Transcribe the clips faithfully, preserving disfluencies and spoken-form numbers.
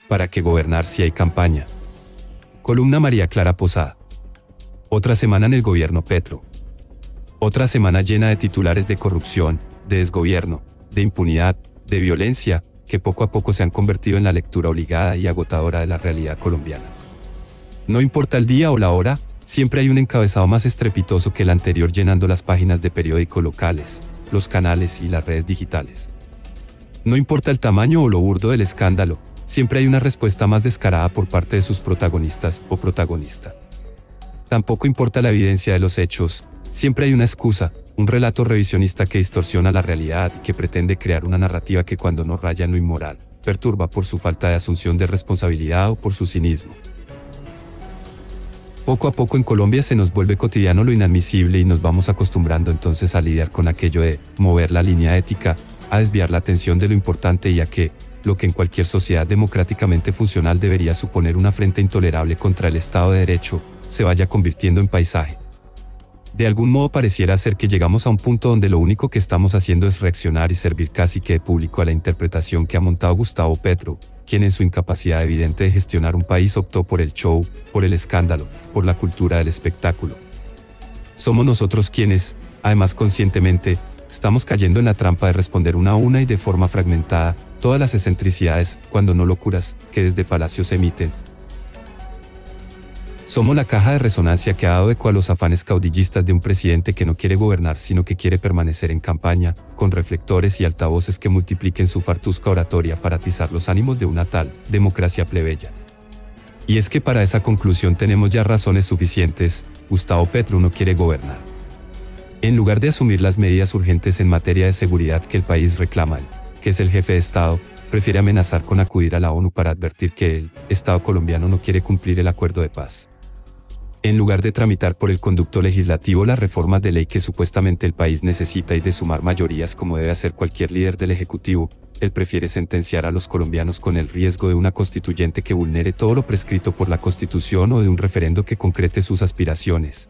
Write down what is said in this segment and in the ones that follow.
¿Para qué gobernar si hay campaña? Columna María Clara Posada. Otra semana en el gobierno Petro. Otra semana llena de titulares de corrupción, de desgobierno, de impunidad, de violencia, que poco a poco se han convertido en la lectura obligada y agotadora de la realidad colombiana. No importa el día o la hora, siempre hay un encabezado más estrepitoso que el anterior llenando las páginas de periódicos locales, los canales y las redes digitales. No importa el tamaño o lo burdo del escándalo, siempre hay una respuesta más descarada por parte de sus protagonistas o protagonista. Tampoco importa la evidencia de los hechos, siempre hay una excusa, un relato revisionista que distorsiona la realidad y que pretende crear una narrativa que cuando no raya en lo inmoral, perturba por su falta de asunción de responsabilidad o por su cinismo. Poco a poco en Colombia se nos vuelve cotidiano lo inadmisible y nos vamos acostumbrando entonces a lidiar con aquello de mover la línea ética, a desviar la atención de lo importante y a que, lo que en cualquier sociedad democráticamente funcional debería suponer una afrenta intolerable contra el Estado de Derecho, se vaya convirtiendo en paisaje. De algún modo pareciera ser que llegamos a un punto donde lo único que estamos haciendo es reaccionar y servir casi que de público a la interpretación que ha montado Gustavo Petro, quien en su incapacidad evidente de gestionar un país optó por el show, por el escándalo, por la cultura del espectáculo. Somos nosotros quienes, además conscientemente, estamos cayendo en la trampa de responder una a una y de forma fragmentada, todas las excentricidades, cuando no locuras, que desde Palacio se emiten. Somos la caja de resonancia que ha dado eco a los afanes caudillistas de un presidente que no quiere gobernar sino que quiere permanecer en campaña, con reflectores y altavoces que multipliquen su fartusca oratoria para atizar los ánimos de una tal democracia plebeya. Y es que para esa conclusión tenemos ya razones suficientes, Gustavo Petro no quiere gobernar. En lugar de asumir las medidas urgentes en materia de seguridad que el país reclama, él, que es el jefe de Estado, prefiere amenazar con acudir a la ONU para advertir que el Estado colombiano no quiere cumplir el acuerdo de paz. En lugar de tramitar por el conducto legislativo las reformas de ley que supuestamente el país necesita y de sumar mayorías como debe hacer cualquier líder del Ejecutivo, él prefiere sentenciar a los colombianos con el riesgo de una constituyente que vulnere todo lo prescrito por la Constitución o de un referendo que concrete sus aspiraciones.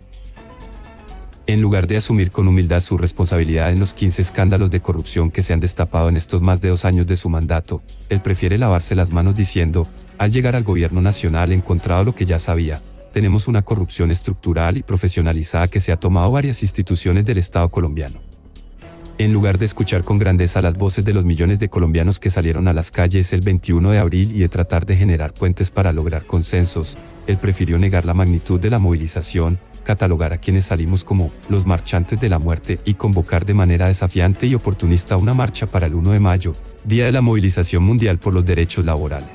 En lugar de asumir con humildad su responsabilidad en los quince escándalos de corrupción que se han destapado en estos más de dos años de su mandato, él prefiere lavarse las manos diciendo, al llegar al gobierno nacional he encontrado lo que ya sabía, tenemos una corrupción estructural y profesionalizada que se ha tomado varias instituciones del Estado colombiano. En lugar de escuchar con grandeza las voces de los millones de colombianos que salieron a las calles el veintiuno de abril y de tratar de generar puentes para lograr consensos, él prefirió negar la magnitud de la movilización, catalogar a quienes salimos como los marchantes de la muerte y convocar de manera desafiante y oportunista una marcha para el uno de mayo, Día de la Movilización Mundial por los Derechos Laborales.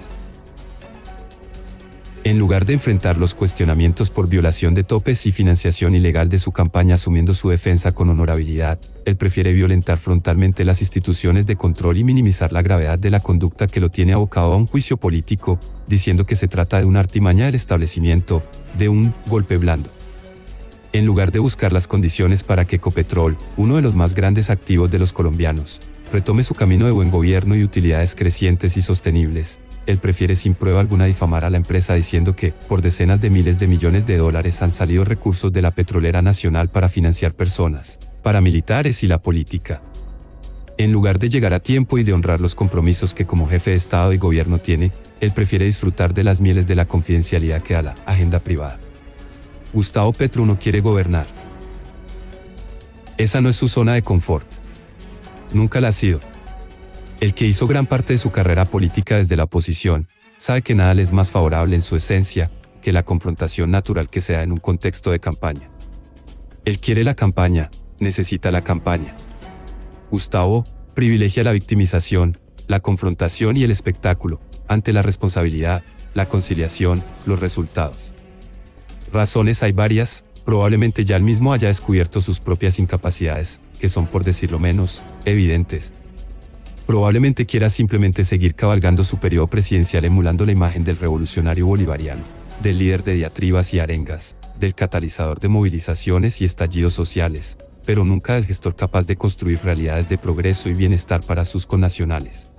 En lugar de enfrentar los cuestionamientos por violación de topes y financiación ilegal de su campaña asumiendo su defensa con honorabilidad, él prefiere violentar frontalmente las instituciones de control y minimizar la gravedad de la conducta que lo tiene abocado a un juicio político, diciendo que se trata de una artimaña del establecimiento, de un golpe blando. En lugar de buscar las condiciones para que Ecopetrol, uno de los más grandes activos de los colombianos, retome su camino de buen gobierno y utilidades crecientes y sostenibles, él prefiere sin prueba alguna difamar a la empresa diciendo que, por decenas de miles de millones de dólares han salido recursos de la petrolera nacional para financiar personas, paramilitares y la política. En lugar de llegar a tiempo y de honrar los compromisos que como jefe de Estado y gobierno tiene, él prefiere disfrutar de las mieles de la confidencialidad que da la agenda privada. Gustavo Petro no quiere gobernar. Esa no es su zona de confort. Nunca la ha sido. El que hizo gran parte de su carrera política desde la oposición, sabe que nada le es más favorable en su esencia que la confrontación natural que se da en un contexto de campaña. Él quiere la campaña, necesita la campaña. Gustavo privilegia la victimización, la confrontación y el espectáculo, ante la responsabilidad, la conciliación, los resultados. Razones hay varias, probablemente ya él mismo haya descubierto sus propias incapacidades, que son por decirlo menos, evidentes. Probablemente quiera simplemente seguir cabalgando su periodo presidencial emulando la imagen del revolucionario bolivariano, del líder de diatribas y arengas, del catalizador de movilizaciones y estallidos sociales, pero nunca del gestor capaz de construir realidades de progreso y bienestar para sus connacionales.